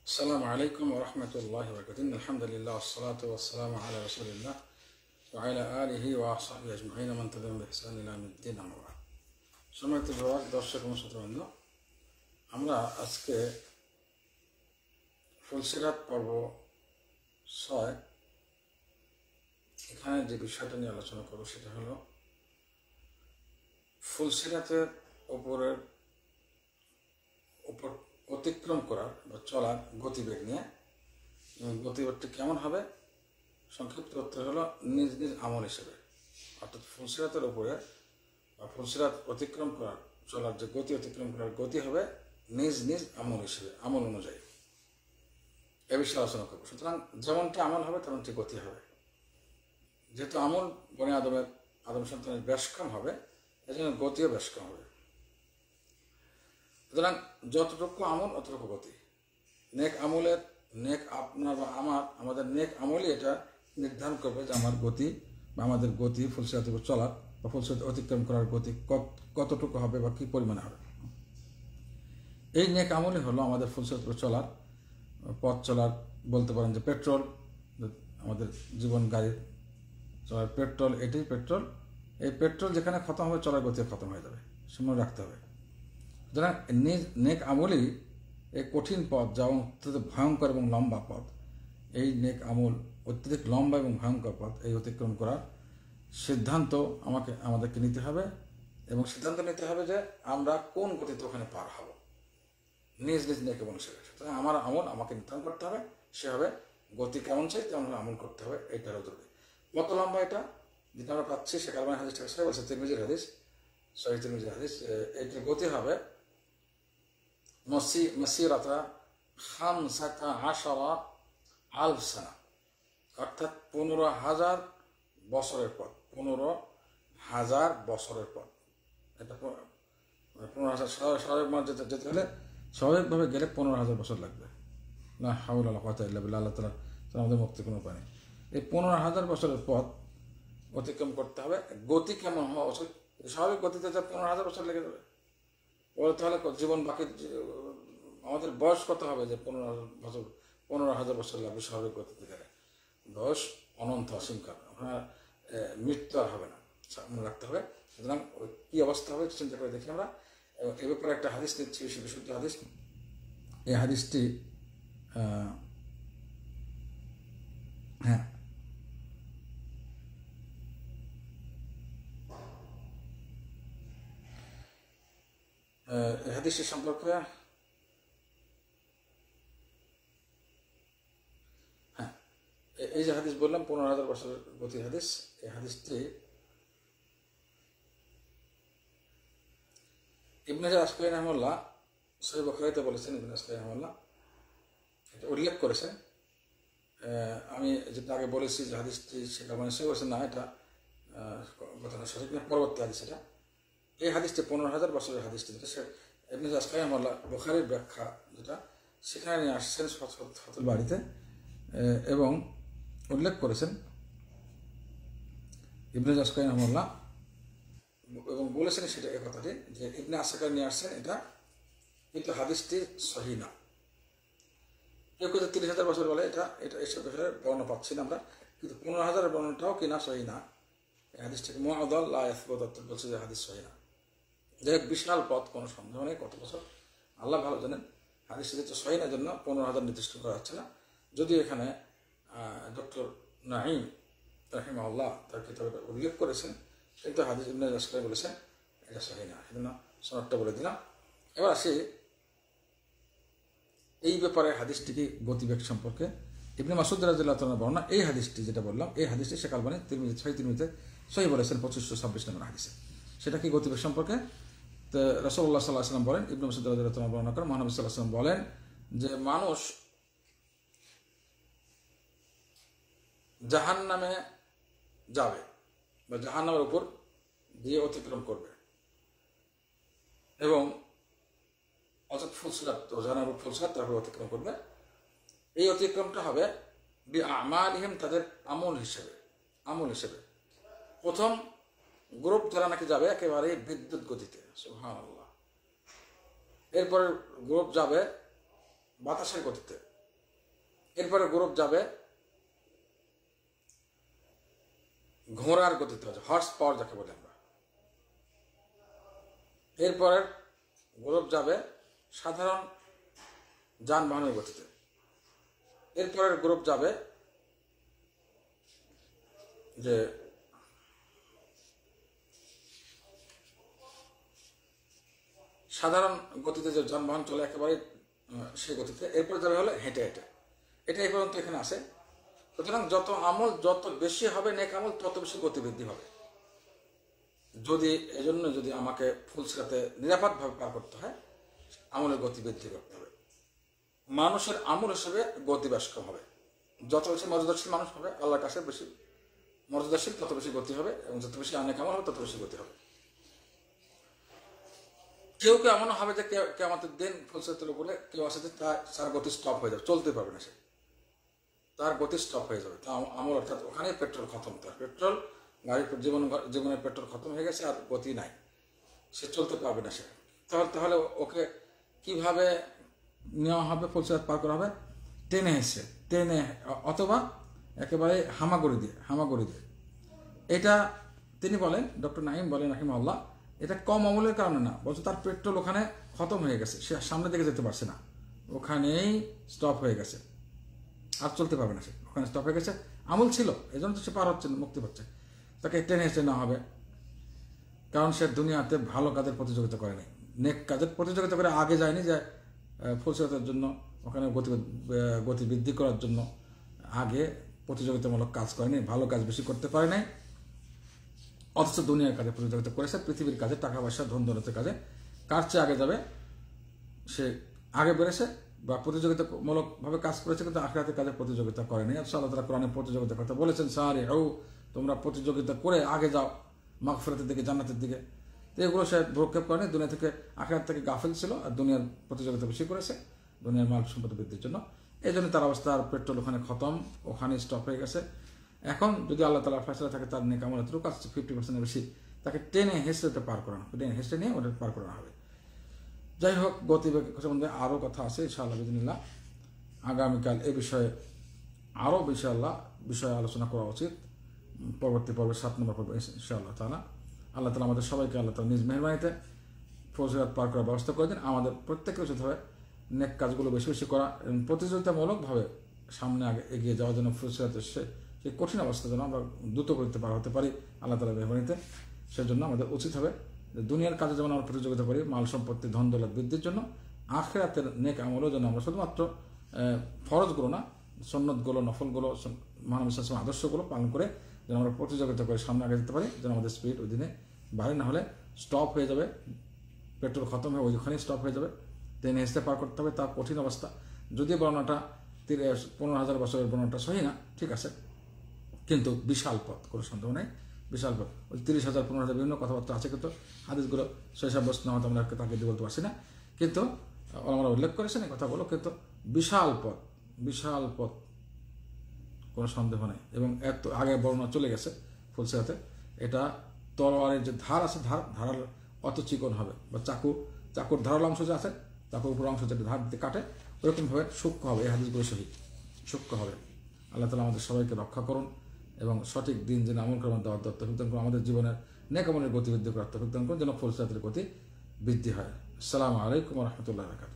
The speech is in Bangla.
السلام عليكم ورحمة الله وبركاته. الحمد لله والصلاة والسلام على رسول الله وعلى آله وصحبه أجمعين من تبعهم بإحسان إلى يوم الدين أما بعد. সম্মানিত দর্শক এবং শ্রোতাবৃন্দ, আমরা আজকে ফুলসিরাত পর্ব 6 এখানে যে বিষয়টা নিয়ে আলোচনা করব সেটা হলো ফুলসিরাতের উপর অতিক্রম করার বা চলার গতিবেগ নিয়ে। গতিবেগটি কেমন হবে? সংক্ষিপ্ত উত্তর হলো নিজ নিজ আমল হিসেবে, অর্থাৎ ফুলসিরাতের উপরে বা ফুলসিরাত অতিক্রম করার চলার যে গতি, অতিক্রম করার গতি হবে নিজ নিজ আমল হিসেবে, আমল অনুযায়ী। এ বিষয়ে আলোচনা করবো। সুতরাং যেমনটি আমল হবে তেমনটি গতি হবে। যেহেতু আমল বনে আদম সন্তানের বেশ কম হবে, এজন্য গতিও বেশ কম হবে। সুতরাং যতটুকু আমল অতটুকু গতি। নেক আপনার বা আমাদের নেক আমলই এটা নির্ধারণ করবে যে আমার গতি বা আমাদের গতি ফুলসিরাত উপর চলার বা ফুলসিরাত অতিক্রম করার গতি কতটুকু হবে বা কী পরিমাণে হবে। এই নেক আমলই হলো আমাদের ফুলসিরাত উপর চলার, পথ চলার, বলতে পারেন যে পেট্রোল, আমাদের জীবন গাড়ির চলার পেট্রোল, এটাই পেট্রোল। এই পেট্রোল যেখানে খতম হবে চলার গতি খতম হয়ে যাবে, সময় রাখতে হবে। সুতরাং নেক আমলই এই কঠিন পথ, যা অত্যধিক ভয়ঙ্কর এবং লম্বা পথ, এই নেক আমল অত্যধিক লম্বা এবং ভয়ঙ্কর পথ, এই অতিক্রম করার সিদ্ধান্ত আমাদেরকে নিতে হবে। এবং সিদ্ধান্ত নিতে হবে যে আমরা কোন গতিতে ওখানে পার হব, নিজ নিজ নেক এবং সেরে। সুতরাং আমার আমল আমাকে নির্ধারণ করতে হবে, সে হবে গতি কেমন চাই তেমন আমল করতে হবে। এইটা হলো জরুরি। কত লম্বা এটা যেটা আমরা পাচ্ছি সে কারণে হাদিসটা সে বলছে তিরমিজির হাদিস, সহিহ তিরমিজির হাদিস। এইটার গতি হবে মাসিরাতা 15 আলফ সানা, অর্থাৎ 15,000 বছরের পথ। 15,000 বছরের পথ। এটা 15,000 স্বাভাবিক মার্গ যেতে হলে স্বাভাবিকভাবে গেলে 15,000 বছর লাগবে। না হাওলা ওয়ালা কুওয়াতা ইল্লা বিল্লাহ, আল্লাহ তাআলা আমাদের মুক্তি কোনো উপায় নেই। এই 15,000 বছরের পথ অতিক্রম করতে হবে। গতি কেমন হওয়া উচিত? স্বাভাবিক গতিতে যা 15,000 বছর লেগে যাবে, বলে তাহলে জীবন বাকি আমাদের বয়স কত হবে যে 15,000 বছর লাগবে স্বাভাবিক গতিতে গেলে? বয়স অনন্ত, অসীমকাল। আপনার মৃত্যু আর হবে না, মনে রাখতে হবে। সুতরাং কী অবস্থা হবে চিন্তা করে দেখি আমরা। এ ব্যাপারে একটা হাদিস নিচ্ছি, বিশুদ্ধ হাদিস। এই হাদিসটি এই হাদিসটি সম্পর্কে এই যে হাদিস বললাম 15,000 বছরের গতির হাদিস, এই হাদিসটি ইবনে আসকারী রাহিমাহুল্লাহ সহিহ বুখারীতে বলেছেন। ইবনে আসকারী রাহিমাহুল্লাহ এটা উল্লেখ করেছেন। আমি যেটা আগে বলেছি যে হাদিসটি সেটা মানে সে বলছেন না, এটা কথাটা সঠিক না, পরবর্তী হাদিস এটা। এই হাদিসটি 15,000 বছরের হাদিসটি যেটা সে ইবনে আসকারী রাহিমাহুল্লাহ বুখারীর ব্যাখ্যা যেটা সেখানে নিয়ে আসছেন ফাতুল বারীতে, এবং উল্লেখ করেছেন ইবনে আসকারী রাহিমাহুল্লাহ, এবং বলেছেন সেটা এই কথাটি যে ইবনে আসকারী নিয়ে আসছেন এটা, কিন্তু হাদিসটি সহিহ না। কেউ কেউ 30,000 বছর বলে, এটা এসব বিষয়ে বর্ণনা পাচ্ছি না আমরা, কিন্তু 15,000 বর্ণনাটাও কিনা সহিহ না। এই হাদিসটাকে মুআদাল লা ইয়াসবুত বলছে যে হাদিস সহিহ না। যাই হোক, বিশাল পথ, কোনো সন্দেহ নেই কত বছর আল্লাহ ভালো জানেন। হাদিসটি যেহেতু সহিহ না, জন্য 15,000 নির্দিষ্ট করা হচ্ছে না। যদিও এখানে ডক্টর নাঈম রাহিমাহুল্লাহ তার কিতাবে উল্লেখ করেছেন, কিন্তু হাদিস ইবনে আসকারী বলেছেন এটা সহিহ না, সেজন্য সনদটা বলে দিলাম। এবার আসি এই ব্যাপারে হাদিসটিকে গতিবেগ সম্পর্কে ইবনে মাসউদ রাদিয়াল্লাহু তাআলা বর্ণনা। এই হাদিসটি যেটা বললাম, এই হাদিসটি শেখ আলবানী তিরমিজিতে সহিহ বলেছেন 2526 নম্বর হাদিসে। সেটা কি গতিবেগ সম্পর্কে? তো রাসূলুল্লাহ সাল্লাল্লাহু আলাইহি ওয়াসাল্লাম বলেন, ইবনে মাসউদ রাদিয়াল্লাহু তাআলা বর্ণনা করেন, মহানবী সাল্লাল্লাহু আলাইহি ওয়াসাল্লাম বলেন যে মানুষ জাহান্নামে যাবে বা জাহান্নামের উপর দিয়ে অতিক্রম করবে, এবং অর্থাৎ ফুলসিরাত, জাহান্নামের ফুলসিরাত তারপর অতিক্রম করবে। এই অতিক্রমটা হবে বিআমালিহিম, তাদের আমল হিসেবে। প্রথম গ্রুপ যারা নাকি যাবে একেবারে বিদ্যুৎ গতিতে, সুবহানাল্লাহ। এরপরে গ্রুপ যাবে বাতাসের গতিতে, এরপরে গ্রুপ যাবে ঘোড়ার গতিতে, হর্স পাওয়ার যাকে বলি আমরা। এরপরে গ্রুপ যাবে সাধারণ যানবাহনের গতিতে। এরপরের গ্রুপ যাবে যে সাধারণ গতিতে যে যানবাহন চলে একেবারে সেই গতিতে। এরপরে যাবে হলো হেঁটে হেঁটে। এটা এই পর্যন্ত এখানে আসে। সুতরাং যত আমল যত বেশি হবে নেক আমল, তত বেশি গতিবৃদ্ধি হবে। যদি এজন্য যদি আমাকে ফুলসিরাতে নিরাপদভাবে পার করতে হয়, আমলের গতি বৃদ্ধি করতে হবে। মানুষের আমল হিসেবে গতি বেশ কম হবে। যত বেশি মর্যাদাশীল মানুষ হবে, আল্লাহর কাছে বেশি মর্যাদাশীল, তত বেশি গতি হবে, এবং যত বেশি অনেক আমল হবে তত বেশি গতি হবে। কেউ কেউ এমন হবে যে কিয়ামতের দিন ফুলসিরাতের উপরে কেউ আছে যে তার গতি স্টপ হয়ে যাবে, চলতে পারবে না সে, তার গতি স্টপ হয়ে যাবে। তা আমল অর্থাৎ ওখানে পেট্রোল খতম, তার পেট্রোল গাড়ির জীবনের পেট্রোল খতম হয়ে গেছে, আর গতি নাই, সে চলতে পারবে না সে। তাহলে ওকে কিভাবে নেওয়া হবে, ফুলসিরাত পার করা হবে? টেনে এসে, টেনে, অথবা একেবারে হামাগুড়ি দিয়ে। এটা তিনি বলেন, ডক্টর নাঈম বলেন রাহিমাহুল্লাহ, এটা কম আমলের কারণে না, বলছে তার পেট্রোল ওখানে খতম হয়ে গেছে, সে সামনের দিকে যেতে পারছে না, ওখানেই স্টপ হয়ে গেছে, আর চলতে পারবে না সে, ওখানে স্টপ হয়ে গেছে। আমল ছিল, এই জন্য তো সে পার হচ্ছে না, মুক্তি পাচ্ছে। তাকে টেনে এসে নেওয়া হবে, কারণ সে দুনিয়াতে ভালো কাজের প্রতিযোগিতা করে নাই, নেক কাজের প্রতিযোগিতা করে আগে যায়নি, যে ফুলসিরাতের জন্য ওখানে গতি বৃদ্ধি করার জন্য আগে প্রতিযোগিতামূলক কাজ করেনি, ভালো কাজ বেশি করতে পারে নাই, অথচ দুনিয়ার কাজে প্রতিযোগিতা করেছে, পৃথিবীর কাজে, টাকা পয়সা, ধন দৌলতের কাজে। কার চেয়ে আগে যাবে, সে আগে বেড়েছে বা প্রতিযোগিতামূলকভাবে কাজ করেছে, কিন্তু আখিরাতের কাজে প্রতিযোগিতা করেনি। আল্লাহ তাআলা কোরআনে প্রতিযোগিতার কথা বলেছেন, সারিউ, তোমরা প্রতিযোগিতা করে আগে যাও মাগফিরাতের দিকে, জান্নাতের দিকে। তো এগুলো সে ভ্রক্ষেপ করেনি, দুনিয়া থেকে, আখিরাত থেকে গাফিল ছিল, আর দুনিয়ার প্রতিযোগিতা বেশি করেছে দুনিয়ার মাল সম্পদ বৃদ্ধির জন্য। এই জন্য তার অবস্থা, আর পেট্রোল ওখানে খতম, ওখানে স্টপ হয়ে গেছে। এখন যদি আল্লাহ তাআলার ফয়সালা থাকে, তার নেক আমল এতটুকু আসছে 50% বেশি, তাকে টেনে হেসড়ে পার করানো হবে, টেনে হেসড়ে নিয়ে ওটা পার করানো হবে। যাই হোক, গতিবেগ সম্বন্ধে আরও কথা আছে ইনশাআল্লাহ বিদিনিল্লাহ। আগামীকাল এ বিষয়ে আরও বিষয়ে আলোচনা করা উচিত, পরবর্তী পর্বে 7 নম্বর পর্বে ইনশাআল্লাহ তাআলা। আল্লাহ তাআলা আমাদের সবাইকে আল্লাহ তাআলা নিজ মেহেরবানিতে ফুলসিরাত পার করার ব্যবস্থা করে দিন। আমাদের প্রত্যেকের উচিত হবে নেক কাজগুলো বেশি বেশি করা, এবং প্রতিযোগিতামূলকভাবে সামনে আগে এগিয়ে যাওয়ার জন্য ফুলসিরাতের সেই কঠিন অবস্থা যেন আমরা দ্রুত করতে পার হতে পারি আল্লাহ তাআলার মেহেরবানিতে। সেজন্য আমাদের উচিত হবে যে দুনিয়ার কাজে যেমন আমরা প্রতিযোগিতা করি মাল সম্পত্তি, ধন দৌলত বৃদ্ধির জন্য, আখিরাতের নেক আমলের জন্য আমরা শুধুমাত্র ফরজগুলো না, সুন্নতগুলো, নফলগুলো, মহানবী সাল্লাল্লাহু আলাইহি ওয়াসাল্লাম আদর্শগুলো পালন করে যেন আমরা প্রতিযোগিতা করে সামনে আগে যেতে পারি, যেন আমাদের স্পিড ওই দিনে বাড়ে, না হলে স্টপ হয়ে যাবে, পেট্রোল খতম হয়ে ওইখানেই স্টপ হয়ে যাবে। ট্রেনে হেসতে পার করতে হবে, তার কঠিন অবস্থা। যদিও বর্ণনাটা 15,000 বছরের বর্ণনাটা সহি না, ঠিক আছে, কিন্তু বিশাল পথ, কোনো সন্দেহ নেই, বিশাল পথ। ওই 30,000 15,000 বিভিন্ন কথাবার্তা আছে, কিন্তু হাদিসগুলো সেই সাব্যস্ত না হয়তো আমরা তাকে দিয়ে বলতে পারছি না, কিন্তু আমরা উল্লেখ করেছেন এই কথাগুলো, কিন্তু বিশাল পথ, কোনো সন্দেহ নেই। এবং এত আগে বর্ণনা চলে গেছে ফুলসিরাতে, এটা তলোয়ারের যে ধার আছে, ধারার অত চিকন হবে, বা চাকুর ধারাল অংশ যে আছে, চাকুর উপর অংশ যেটা ধার দিতে কাটে, ওরকমভাবে সূক্ষ্ম হবে। এই হাদিসগুলো সহি সূক্ষ্ম হবে। আল্লাহ তাআলা আমাদের সবাইকে রক্ষা করুন, এবং সঠিক দিন যেন আমল করার দেওয়ার তৌফিক দান করুন, আমাদের জীবনের নেক আমলের গতি বৃদ্ধি করার তৌফিক দান করুন, যেন ফুলসিরাতের গতি বৃদ্ধি হয়। আসসালামু আলাইকুম ওয়া রাহমাতুল্লাহি ওয়া বারাকাতুহু।